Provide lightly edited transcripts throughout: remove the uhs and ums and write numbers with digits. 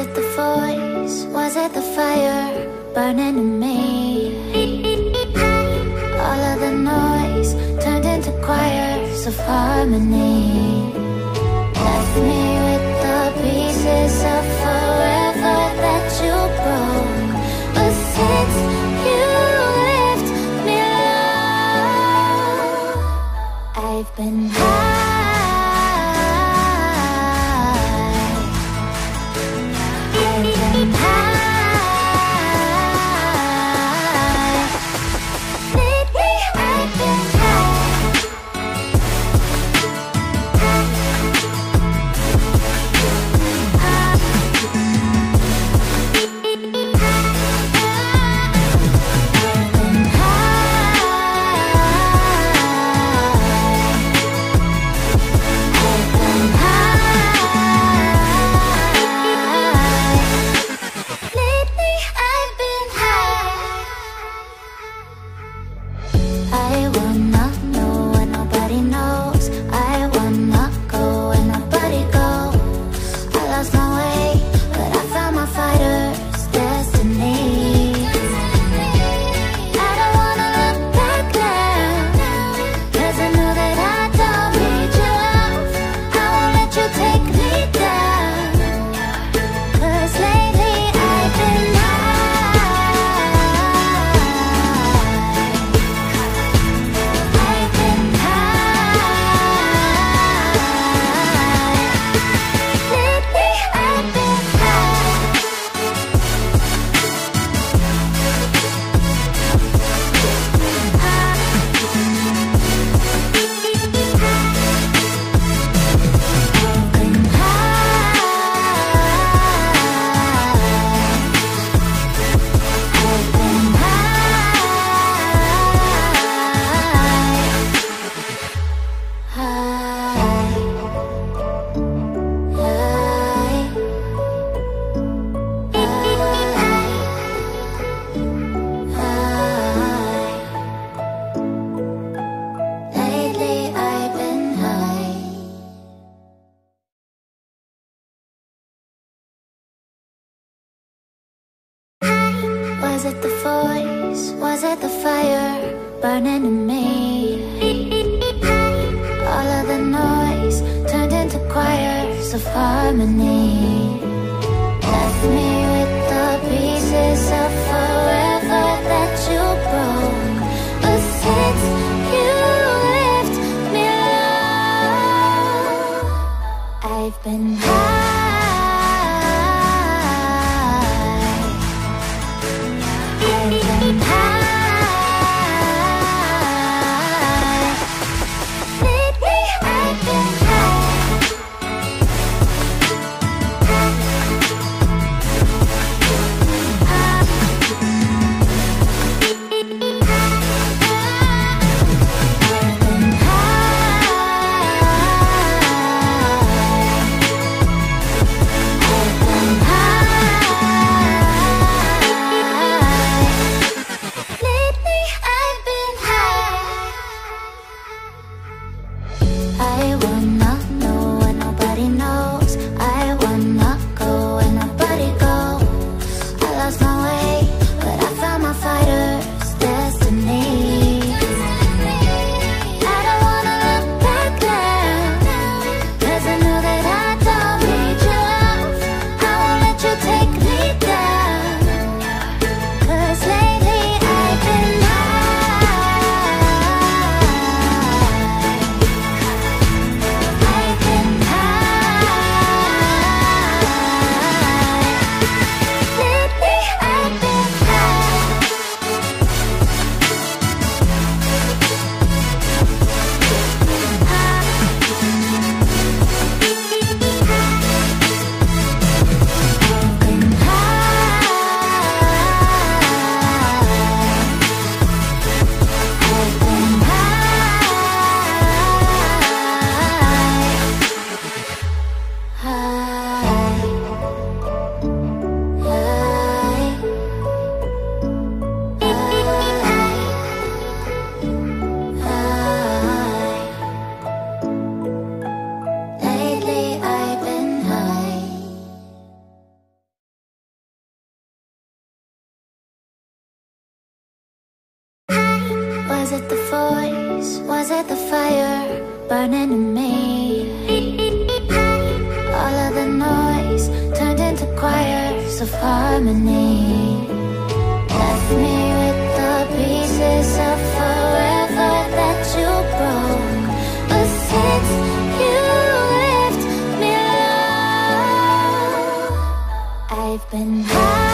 it the voice? Was it the fire burning in me? All of the noise turned into choirs of harmony. Left me with the pieces of forever that you broke. But since you left me alone, I've been high. Was it the voice? Was it the fire burning in me? All of the noise turned into choirs of harmony. Left me with the pieces of forever that you broke. But since you left me alone, I've been high. Was it the voice? Was it the fire burning in me? All of the noise turned into choirs of harmony. Left me with the pieces of forever that you broke. But since you left me alone, I've been high.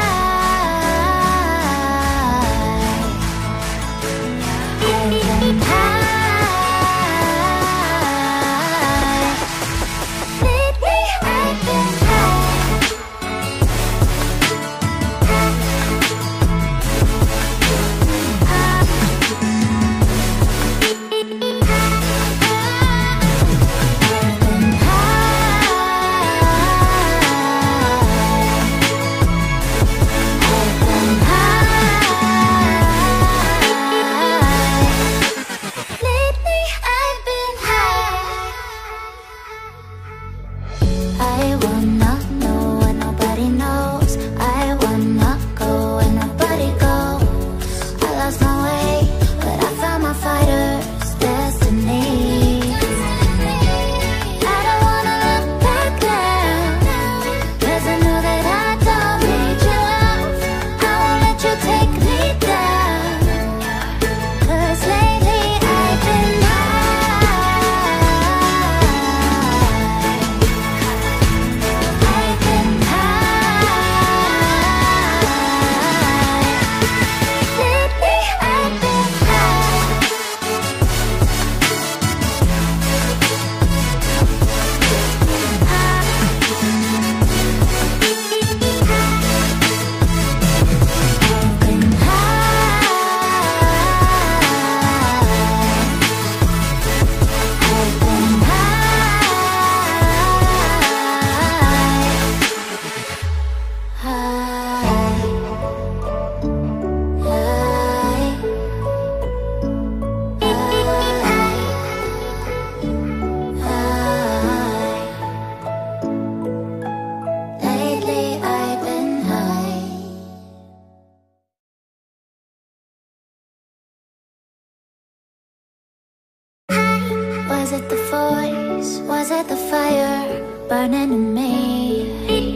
Was it the voice? Was it the fire burning in me?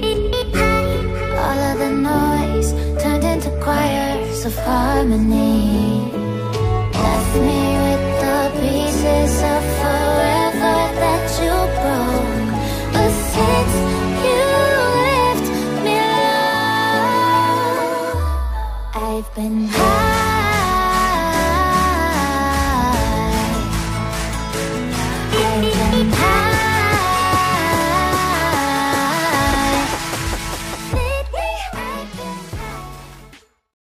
All of the noise turned into choirs of harmony. Left me with the pieces of forever that you broke. But since you left me alone, I've been high.